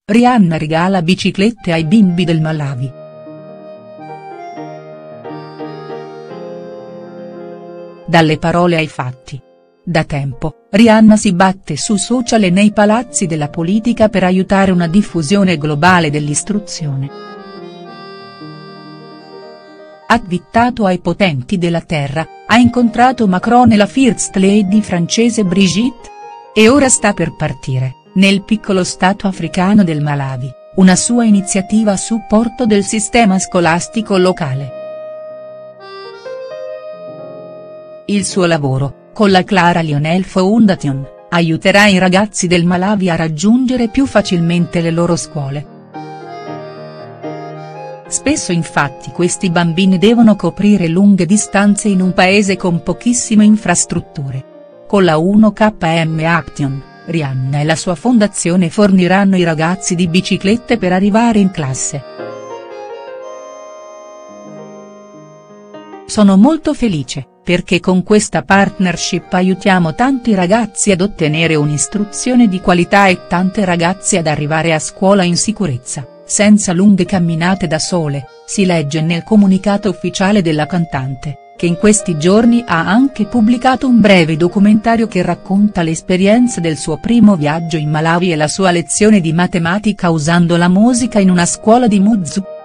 Rihanna regala biciclette ai bimbi del Malawi. Dalle parole ai fatti. Da tempo, Rihanna si batte su social e nei palazzi della politica per aiutare una diffusione globale dell'istruzione. Ha twittato ai potenti della terra, ha incontrato Macron e la First Lady francese Brigitte. E ora sta per partire, nel piccolo stato africano del Malawi, una sua iniziativa a supporto del sistema scolastico locale. Il suo lavoro, con la Clara Lionel Foundation, aiuterà i ragazzi del Malawi a raggiungere più facilmente le loro scuole. Spesso infatti questi bambini devono coprire lunghe distanze in un paese con pochissime infrastrutture. Con la 1KM Action, Rihanna e la sua fondazione forniranno i ragazzi di biciclette per arrivare in classe. Sono molto felice, perché con questa partnership aiutiamo tanti ragazzi ad ottenere un'istruzione di qualità e tante ragazze ad arrivare a scuola in sicurezza, senza lunghe camminate da sole, si legge nel comunicato ufficiale della cantante, che in questi giorni ha anche pubblicato un breve documentario che racconta l'esperienza del suo primo viaggio in Malawi e la sua lezione di matematica usando la musica in una scuola di Muzu.